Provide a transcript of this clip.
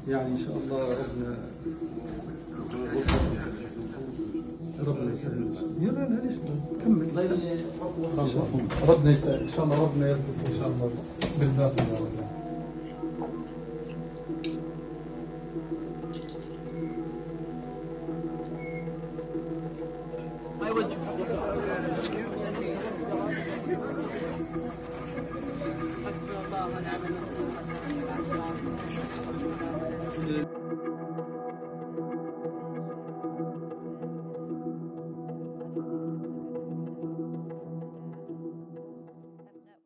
يعني ان شاء الله ربنا يسهل. يلا معليش كمل. ربنا يسهل ان شاء الله، ربنا يرزقك ان شاء الله بالباقي يا رب. ما يوجه